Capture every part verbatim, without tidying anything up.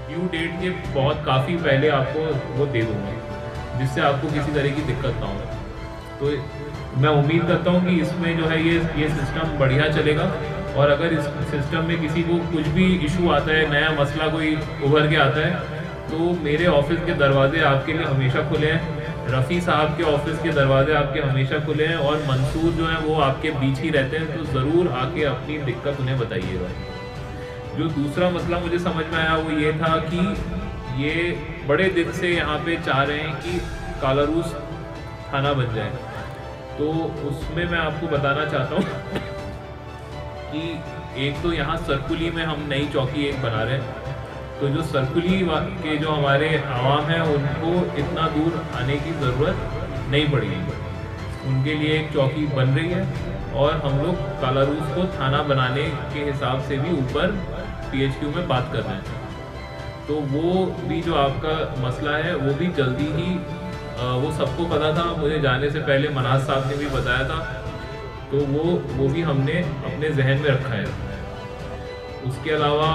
Due date के बहुत काफ़ी पहले आपको वो दे दूँगा, जिससे आपको किसी तरह की दिक्कत ना हो। तो मैं उम्मीद करता हूँ कि इसमें जो है ये ये सिस्टम बढ़िया चलेगा, और अगर इस सिस्टम में किसी को कुछ भी इशू आता है, नया मसला कोई उभर के आता है, तो मेरे ऑफिस के दरवाजे आपके लिए हमेशा खुले हैं। रफ़ी साहब के ऑफिस के दरवाजे आपके हमेशा खुले हैं, और मंसूर जो है वो आपके बीच ही रहते हैं, तो ज़रूर आके अपनी दिक्कत उन्हें बताइएगा। जो दूसरा मसला मुझे समझ में आया वो ये था कि ये बड़े दिन से यहाँ पे चाह रहे हैं कि कालारूस थाना बन जाए। तो उसमें मैं आपको बताना चाहता हूँ कि एक तो यहाँ सरकुली में हम नई चौकी एक बना रहे हैं, तो जो सरकुली के जो हमारे आवाम हैं उनको इतना दूर आने की ज़रूरत नहीं पड़ेगी, उनके लिए एक चौकी बन रही है, और हम लोग कालारूस को थाना बनाने के हिसाब से भी ऊपर पीएचक्यू में बात कर रहे हैं। तो वो भी जो आपका मसला है वो भी जल्दी ही, वो सबको पता था, मुझे जाने से पहले मनाज साहब ने भी बताया था, तो वो वो भी हमने अपने जहन में रखा है। उसके अलावा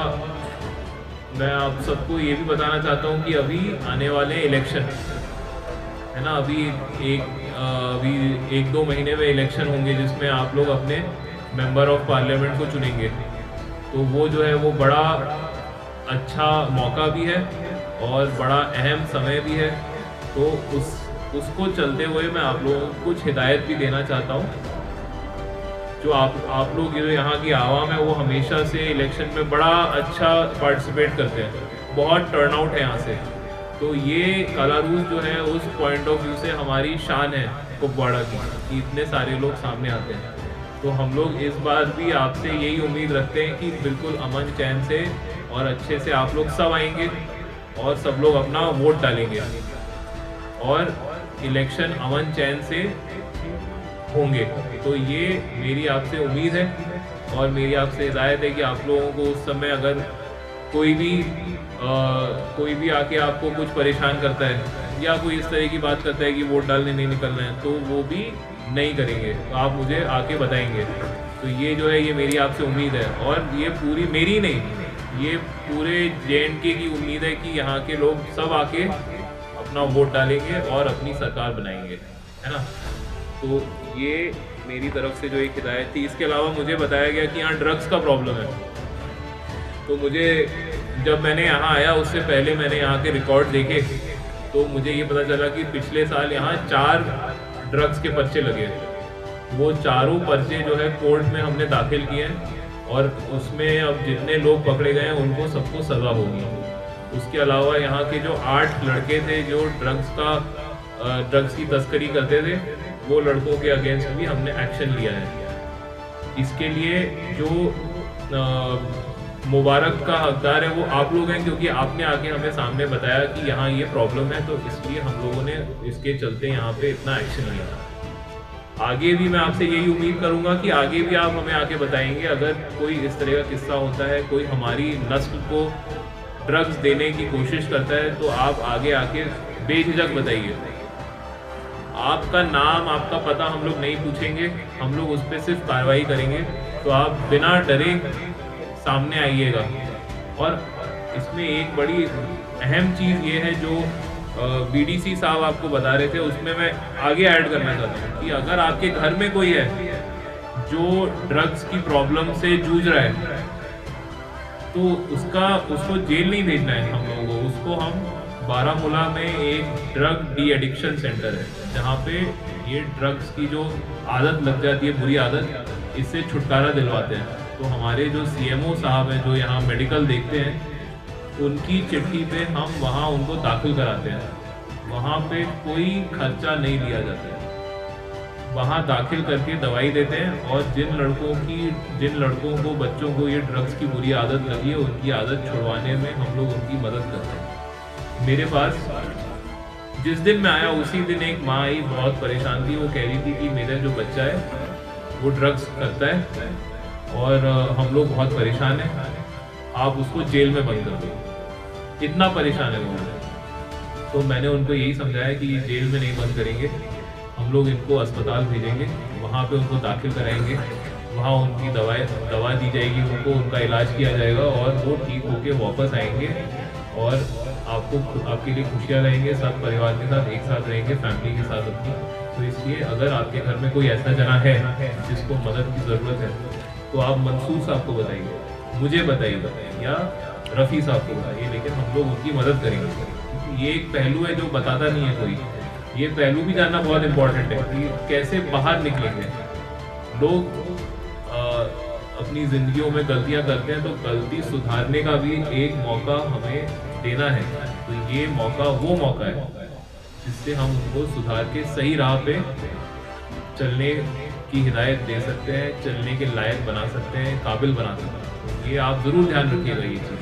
मैं आप सबको ये भी बताना चाहता हूँ कि अभी आने वाले इलेक्शन है ना, अभी एक अभी एक दो महीने में इलेक्शन होंगे जिसमें आप लोग अपने मेंबर ऑफ पार्लियामेंट को चुनेंगे। तो वो जो है वो बड़ा अच्छा मौका भी है और बड़ा अहम समय भी है। तो उस उसको चलते हुए मैं आप लोगों को कुछ हिदायत भी देना चाहता हूँ। जो आप आप लोग जो यहाँ की आवाम है वो हमेशा से इलेक्शन में बड़ा अच्छा पार्टिसिपेट करते हैं, बहुत टर्नआउट है यहाँ से। तो ये कालारूस जो है उस पॉइंट ऑफ व्यू से हमारी शान है कुपवाड़ा की कि इतने सारे लोग सामने आते हैं। तो हम लोग इस बार भी आपसे यही उम्मीद रखते हैं कि बिल्कुल अमन चैन से और अच्छे से आप लोग सब आएंगे और सब लोग अपना वोट डालेंगे और इलेक्शन अमन चैन से होंगे। तो ये मेरी आपसे उम्मीद है और मेरी आपसे हिदायत है कि आप लोगों को उस समय अगर कोई भी आ, कोई भी आके आपको कुछ परेशान करता है या कोई इस तरह की बात करता है कि वोट डालने नहीं निकलना है, तो वो भी नहीं करेंगे, तो आप मुझे आके बताएंगे। तो ये जो है ये मेरी आपसे उम्मीद है, और ये पूरी मेरी नहीं, ये पूरे जे एंड के की उम्मीद है कि यहाँ के लोग सब आके अपना वोट डालेंगे और अपनी सरकार बनाएंगे, है ना। तो ये मेरी तरफ से जो एक हिदायत थी। इसके अलावा मुझे बताया गया कि यहाँ ड्रग्स का प्रॉब्लम है। तो मुझे जब मैंने यहाँ आया उससे पहले मैंने यहाँ के रिकॉर्ड देखे, तो मुझे ये पता चला कि पिछले साल यहाँ चार ड्रग्स के पर्चे लगे। वो चारों पर्चे जो है कोर्ट में हमने दाखिल किए हैं और उसमें अब जितने लोग पकड़े गए हैं उनको सबको सज़ा होगी। उसके अलावा यहाँ के जो आठ लड़के थे जो ड्रग्स का ड्रग्स की तस्करी करते थे, वो लड़कों के अगेंस्ट भी हमने एक्शन लिया है। इसके लिए जो मुबारक का हकदार है वो आप लोग हैं, क्योंकि आपने आके हमें सामने बताया कि यहाँ ये प्रॉब्लम है, तो इसलिए हम लोगों ने इसके चलते यहाँ पे इतना एक्शन लिया। आगे भी मैं आपसे यही उम्मीद करूँगा कि आगे भी आप हमें आके बताएंगे अगर कोई इस तरह का किस्सा होता है, कोई हमारी नस्ल को ड्रग्स देने की कोशिश करता है, तो आप आगे आके बेझिझक बताइए। आपका नाम आपका पता हम लोग नहीं पूछेंगे, हम लोग उस पर सिर्फ कार्रवाई करेंगे। तो आप बिना डरे सामने आइएगा। और इसमें एक बड़ी अहम चीज़ ये है जो बीडीसी साहब आपको बता रहे थे, उसमें मैं आगे ऐड करना चाहता हूँ कि अगर आपके घर में कोई है जो ड्रग्स की प्रॉब्लम से जूझ रहा है, तो उसका उसको जेल नहीं भेजना है हम लोगों को। उसको हम बारामूला में एक ड्रग डी एडिक्शन सेंटर है जहाँ पे ये ड्रग्स की जो आदत लग जाती है, बुरी आदत, इससे छुटकारा दिलवाते हैं। तो हमारे जो सीएमओ साहब हैं जो यहाँ मेडिकल देखते हैं, उनकी चिट्ठी पे हम वहाँ उनको दाखिल कराते हैं। वहाँ पे कोई खर्चा नहीं लिया जाता है, वहाँ दाखिल करके दवाई देते हैं। और जिन लड़कों की जिन लड़कों को बच्चों को ये ड्रग्स की बुरी आदत लगी है, उनकी आदत छुड़वाने में हम लोग उनकी मदद करते हैं। मेरे पास जिस दिन मैं आया उसी दिन एक माँ आई, बहुत परेशान थी। वो कह रही थी कि मेरा जो बच्चा है वो ड्रग्स करता है और हम लोग बहुत परेशान हैं, आप उसको जेल में बंद कर दो। इतना परेशान है वो। तो मैंने उनको यही समझाया कि जेल में नहीं बंद करेंगे, हम लोग इनको अस्पताल भेजेंगे, वहाँ पे उनको दाखिल कराएंगे, वहाँ उनकी दवाई दवा दी जाएगी, उनको उनका इलाज किया जाएगा और वो ठीक होके वापस आएंगे और आपको आपके लिए खुशियाँ रहेंगे, सब परिवार के साथ एक साथ रहेंगे, फैमिली के साथ अपनी। तो इसलिए अगर आपके घर में कोई ऐसा जना है जिसको मदद की ज़रूरत है तो आप मंसूर साहब को बताइए, मुझे बताइए या रफ़ी साहब को बताइए, लेकिन हम लोग उनकी मदद करेंगे। क्योंकि ये एक पहलू है जो बताता नहीं है कोई। ये पहलू भी जानना बहुत इम्पोर्टेंट है कि कैसे बाहर निकलेंगे। लोग आ, अपनी ज़िंदगियों में गलतियां करते हैं तो गलती सुधारने का भी एक मौका हमें देना है। तो ये मौका वो मौका है जिससे हम उनको सुधार के सही राह पे चलने की हिदायत दे सकते हैं, चलने के लायक बना सकते हैं, काबिल बना सकते हैं। ये आप ज़रूर ध्यान रखिएगा ये चीज़।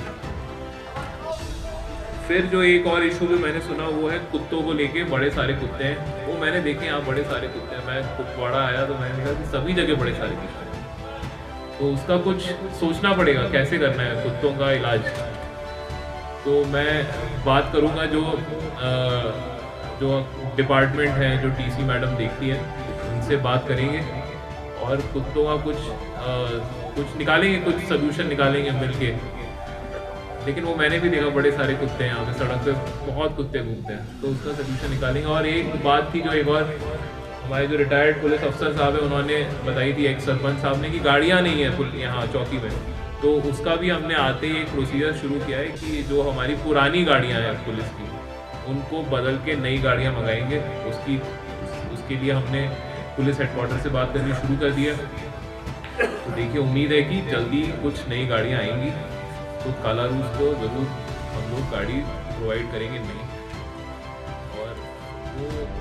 फिर जो एक और इशू जो मैंने सुना वो है कुत्तों को लेके। बड़े सारे कुत्ते हैं, वो मैंने देखे यहाँ बड़े सारे कुत्ते हैं। मैं कुपवाड़ा आया तो मैंने देखा कि सभी जगह बड़े सारे कुत्ते हैं। तो उसका कुछ सोचना पड़ेगा कैसे करना है कुत्तों का इलाज। तो मैं बात करूँगा जो आ, जो डिपार्टमेंट है, जो टीसी मैडम देखती है, उनसे बात करेंगे और कुत्तों का कुछ आ, कुछ निकालेंगे, कुछ सोल्यूशन निकालेंगे मिलके। लेकिन वो मैंने भी देखा बड़े सारे कुत्ते हैं यहाँ पे, सड़क पे बहुत कुत्ते घूमते हैं, तो उसका सोल्यूशन निकालेंगे। और एक बात थी जो एक और हमारे जो रिटायर्ड पुलिस अफसर साहब है उन्होंने बताई थी, एक सरपंच साहब ने, कि गाड़ियाँ नहीं है यहाँ चौकी में। तो उसका भी हमने आते ही एक प्रोसीजर शुरू किया है कि जो हमारी पुरानी गाड़ियाँ हैं पुलिस की, उनको बदल के नई गाड़ियाँ मंगाएंगे। उसकी उसके लिए हमने पुलिस हेडक्वार्टर से बात करनी शुरू कर दिया। तो देखिए, उम्मीद है कि जल्दी कुछ नई गाड़ियाँ आएंगी तो कालारूस को ज़रूर हम लोग गाड़ी प्रोवाइड करेंगे नहीं। और वो